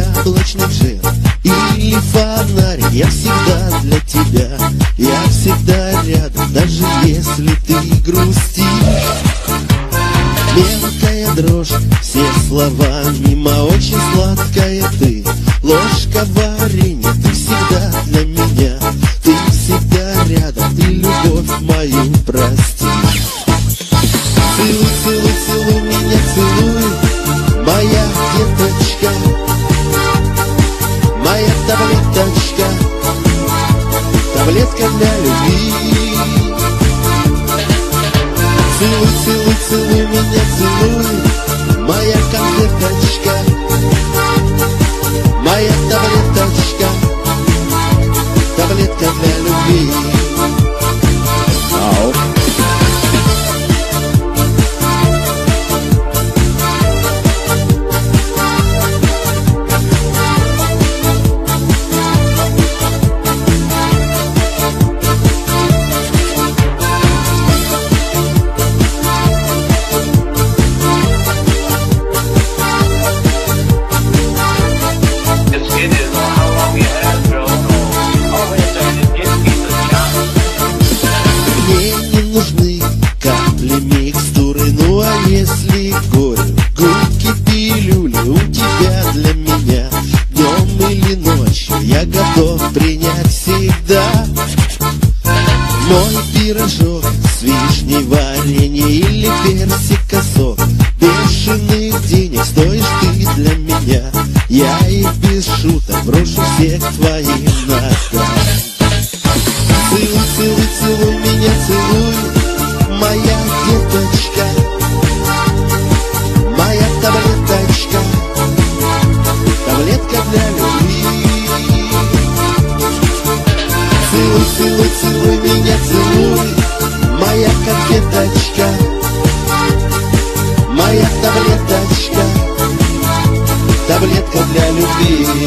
яблочных жир или фонарь, я всегда для тебя, я всегда рядом, даже если ты грустишь. Мелкая дрожь, все слова мимо, очень сладкая ты, ложка варенья, ты всегда для меня, ты всегда рядом, ты любовь мою прости. Целуй, целуй, целуй меня, целуй, моя деточка, моя таблеточка, таблетка для любви. Целуй, целуй, целуй меня, целуй, моя конфеточка, моя таблеточка, таблетка для любви. Микстуры, ну а если горе, губки, пилюли у тебя для меня, днем или ночью я готов принять всегда. Мой пирожок с вишней, варенье или персика сок, бешеных денег стоишь ты для меня, я и без шуток брошу всех твоих ногах. Целуй, целуй, целуй меня, целуй, моя деточка, моя таблеточка, таблетка для любви. Целуй, целуй, целуй меня, целуй, моя конфеточка, моя таблеточка, таблетка для любви.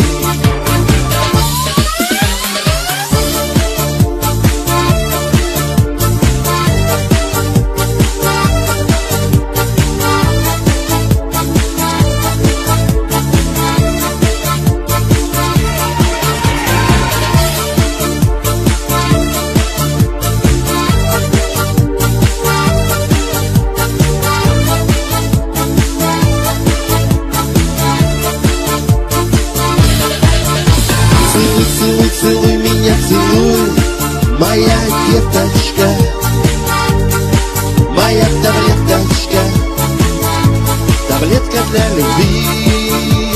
Целуй, целуй меня, целуй, моя деточка, моя таблеточка, таблетка для любви.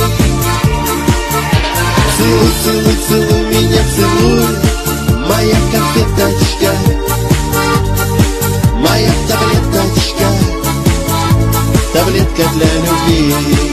Целуй, целуй, целуй меня, целуй, моя конфеточка, моя таблеточка, таблетка для любви.